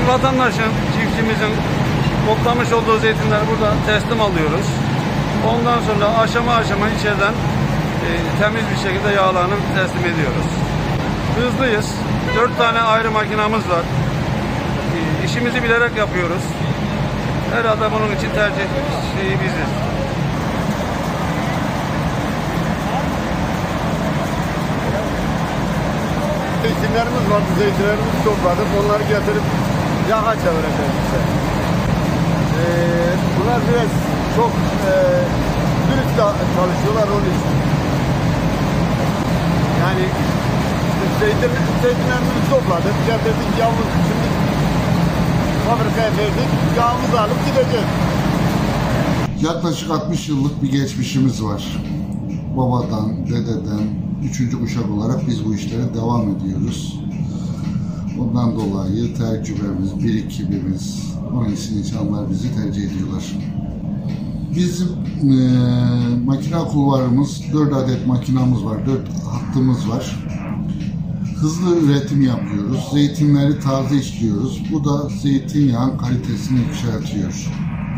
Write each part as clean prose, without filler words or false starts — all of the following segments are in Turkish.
Vatandaşın, çiftçimizin toplamış olduğu zeytinleri burada teslim alıyoruz. Ondan sonra aşama aşama içeriden temiz bir şekilde yağlarını teslim ediyoruz. Hızlıyız. 4 tane ayrı makinamız var. İşimizi bilerek yapıyoruz. Herhalde bunun için tercih şeyi biziz. Zeytinlerimiz vardı, zeytinlerimizi topladık. Onları getirip yağa çevireceğiz işte. Bunlar biraz çok dürüst çalışıyorlar onun için. Yani zeytinlerimizi topladık, getirdik yağımızı. Şimdi fabrikaya verdik, yağımızı alıp gideceğiz. Yaklaşık 60 yıllık bir geçmişimiz var. Babadan, dededen, 3. kuşak olarak biz bu işlere devam ediyoruz. Ondan dolayı tecrübemiz, birikimimiz, onun için insanlar bizi tercih ediyorlar. Bizim makina kulvarımız, 4 adet makinamız var, 4 hattımız var. Hızlı üretim yapıyoruz, zeytinleri taze işliyoruz. Bu da zeytinyağın kalitesini yükseltiyor.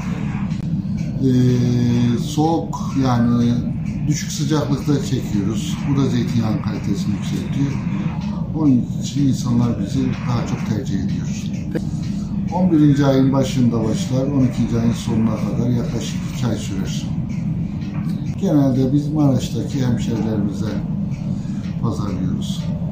Soğuk, yani düşük sıcaklıkta çekiyoruz. Bu da zeytinyağın kalitesini yükseltiyor. Onun için insanlar bizi daha çok tercih ediyor. 11. ayın başında başlar, 12. ayın sonuna kadar yaklaşık 2 ay sürer. Genelde biz Maraş'taki hemşehrilerimize pazarlıyoruz.